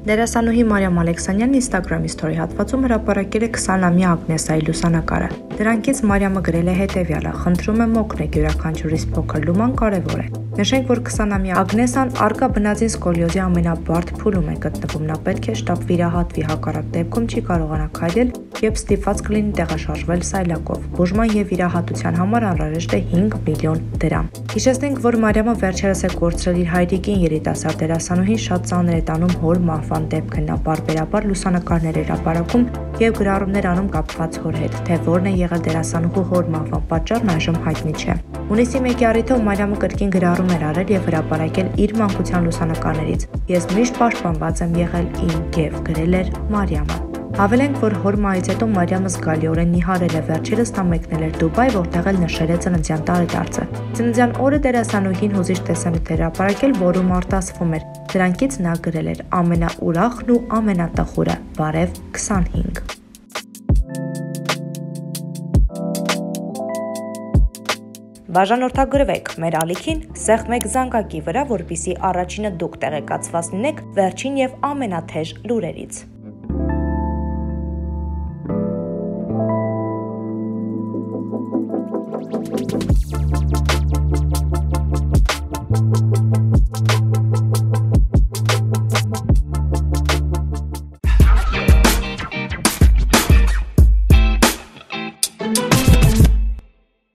Դերասանուհի Մարիամ Ալեքսանյանն ինստագրամի սթորի հատվածում հրապարակել է 20-ամյա Ագնեսայի լուսանկարը։ Դրանքից Մարիամը գրել է հետևյալը. «Խնդրում եմ օգնեք, յուրաքանչյուրիս փոքր լուման կարևոր է»։ Նշենք, որ 20-ամյա Ագնեսան առկա բնածին սկոլիոզի ամենաբարդ փուլում է գտնվում։ Նա պետք է շտապ վիրահատվի, հակառակ դեպքում չի կարողանա քայլել եւ ստիպված կլինի տեղաշարժվել սայլակով։ Բուժման եւ վիրահատության համար անհրաժեշտ է 5 միլիոն դրամ։ Հիշեցնենք, որ Մարիամը վերջերս է կորցրել իր հայրիկին, երիտասարդ դերասանուհին շատ ծանր է տանում հոր մահվան դեպքը։ Նա բարբերաբար լուսանկարներ էր հրապարակում եւ գրառումներ անում կապված հոր հետ, թե որն է եղել դերասանուհու հոր մահվան պատճառն այժմ հայտնի չէ։ Հունիսի 1-ի առիթով Մարիամը կրկին գրառում էր արել եւ հրապարակել իր մանկության լուսանկարներից։ «Ես միշտ պաշտպանված եմ եղել իմ», եւ գրել էր Մարիամը։ Հավելենք, որ հոր մահից հետո Մարիամը զգալիորեն նիհարել է, վերջերս նա մեկնել էր Դուբայ, որտեղ էլ նշել է ծննդյան տարեդարձը։ Ծննդյան օրը դերասանուհին հուզիչ տեսանյութ էր հրապարակել, որում արտասվում էր։ Դրանքից նա գրել էր. «Ամենաուրախն ու ամենատխուրը, բարև 25»։ Բաժանորդագրվեք մեր ալիքին սեղմեք զանգակի վրա, որպեսզի առաջինը դուք տեղեկացված լինեք վերջին եւ ամենաթեժ լուրերից։